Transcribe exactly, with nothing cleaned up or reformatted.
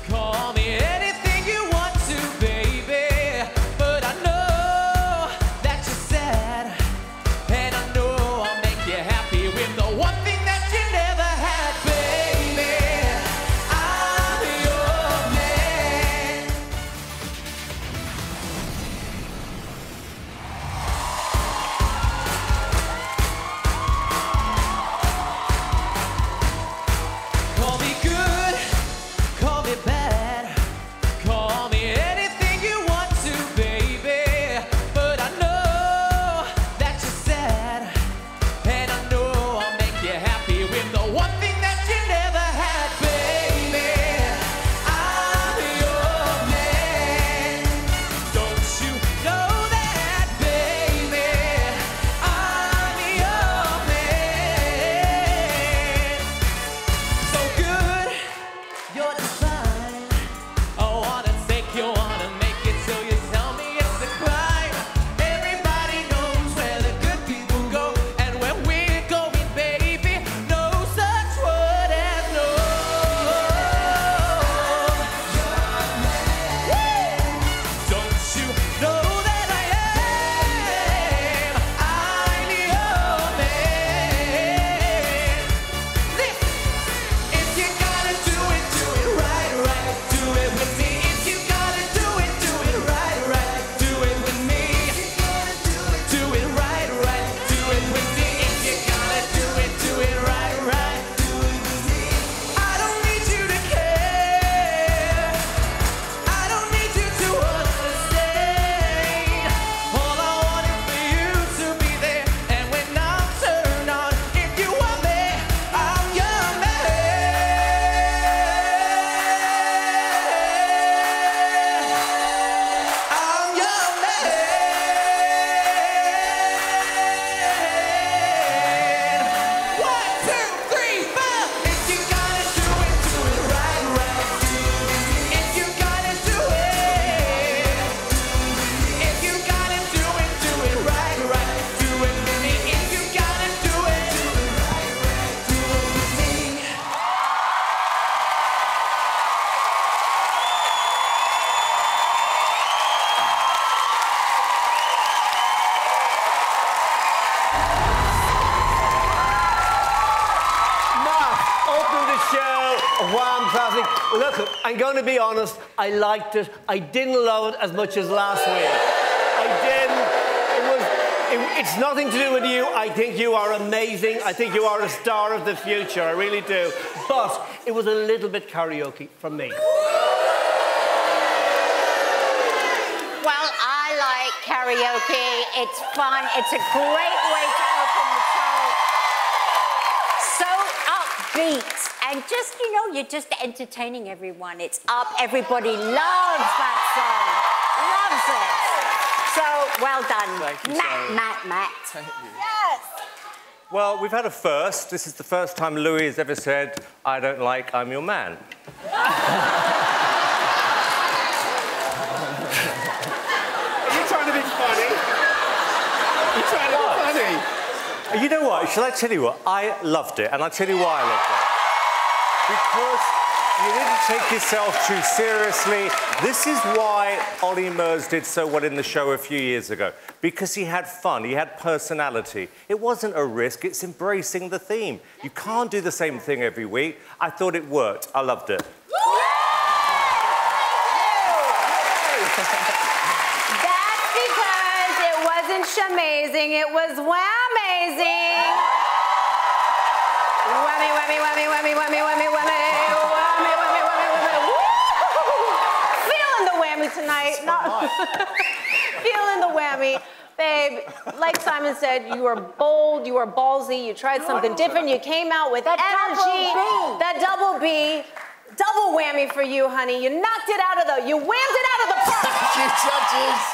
Call me anything you want to, baby. But I know that you're sad, and I know I'll make you happy with the one thing that you never had, baby. I'm your man. Call me good, call me bad, call me anything you want to, baby. But I know that you're sad, and I know I'll make you happy with the one thing that you never had, baby. I'm your man. Don't you know that, baby? I'm your man. So good, you're divine. I wanna take you on and make it till you tell me it's a crime. Everybody knows where the good people go, and where we're going, baby, no such word as no. Don't you know that I am? I'm your man. Listen. If you gotta do it, do it right, right. Do it with me. If you gotta do it, do it right, right. Do it with me. Do it right, right. Do it with me. If you gotta do it, do it right, right. Do it with me. I don't need you to care. I don't need you to understand. All I want is for you to be there. And when I'm turned on, if you want me, I'm your man. I'm your man. One, two, three, four. If you gotta do it, do it right, right. If you gotta do it. If you gotta do it, do it right, right. Do it with me. If you gotta do it, do it right, right. Do it with me. Mark, open the show, Wham classic. Look, I'm going to be honest, I liked it. I didn't love it as much as last week. I didn't. It was. it- it's nothing to do with you. I think you are amazing. I think you are a star of the future. I really do. But it was a little bit karaoke from me. Well, I like karaoke. It's fun. It's a great way to open the show. So upbeat. And just, you know, you're just entertaining everyone. It's up. Everybody loves that song. Loves it. So, well done. Thank you, Matt, Sarah. Matt, Matt. Thank you. Yes. Well, we've had a first. This is the first time Louis has ever said, I don't like, I'm your man. Are you trying to be funny? Are you trying to be funny? You know what? Shall I tell you what? I loved it, and I'll tell you why I loved it. Because you didn't take yourself too seriously. This is why Ollie Murs did so well in the show a few years ago. Because he had fun, he had personality. It wasn't a risk, it's embracing the theme. You can't do the same thing every week. I thought it worked. I loved it. That's because it wasn't shamazing, it was whamazing. Whammy, whammy, whammy, whammy, whammy, whammy, whammy, whammy, whammy, whammy, whammy. Woo! Feeling the whammy tonight. Not feeling the whammy. Babe, like Simon said, you were bold, you were ballsy, you tried something different, you came out with That energy. double B. That double B. Double whammy for you, honey. You knocked it out of the, you whammed it out of the park. Thank you, judges.